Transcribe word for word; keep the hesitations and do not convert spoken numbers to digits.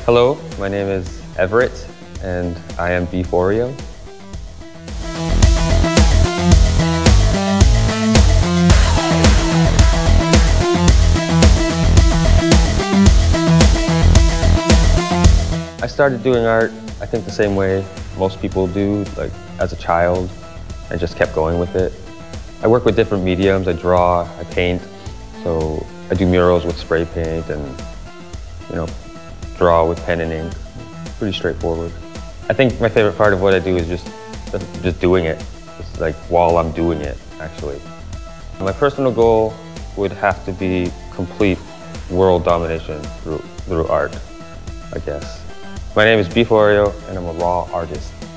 Hello, my name is Everett, and I am Beeforeo. I started doing art, I think the same way most people do, like as a child. I just kept going with it. I work with different mediums. I draw, I paint, so I do murals with spray paint and, you know, draw with pen and ink. Pretty straightforward. I think my favorite part of what I do is just, just doing it. Just like while I'm doing it, actually. My personal goal would have to be complete world domination through, through art, I guess. My name is Beeforeo, and I'm a raw artist.